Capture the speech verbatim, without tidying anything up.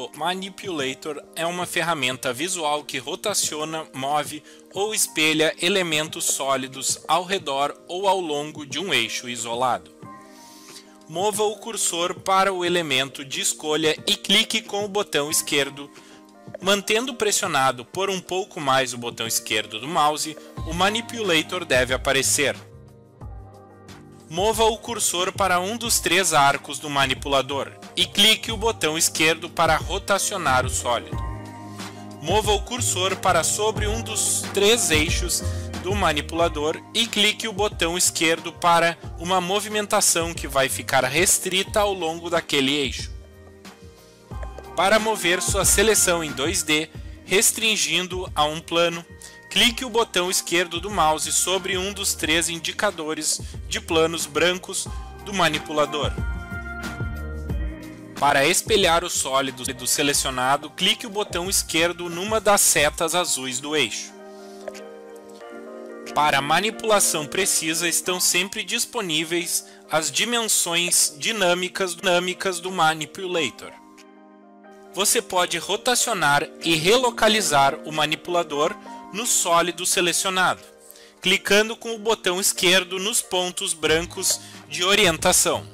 O Manipulator é uma ferramenta visual que rotaciona, move ou espelha elementos sólidos ao redor ou ao longo de um eixo isolado. Mova o cursor para o elemento de escolha e clique com o botão esquerdo. Mantendo pressionado por um pouco mais o botão esquerdo do mouse, o Manipulator deve aparecer. Mova o cursor para um dos três arcos do manipulador e clique o botão esquerdo para rotacionar o sólido. Mova o cursor para sobre um dos três eixos do manipulador e clique o botão esquerdo para uma movimentação que vai ficar restrita ao longo daquele eixo. Para mover sua seleção em dois D, restringindo a um plano, clique o botão esquerdo do mouse sobre um dos três indicadores de planos brancos do manipulador. Para espelhar o sólido selecionado, clique o botão esquerdo numa das setas azuis do eixo. Para manipulação precisa, estão sempre disponíveis as dimensões dinâmicas, dinâmicas do Manipulator. Você pode rotacionar e relocalizar o manipulador no sólido selecionado, clicando com o botão esquerdo nos pontos brancos de orientação.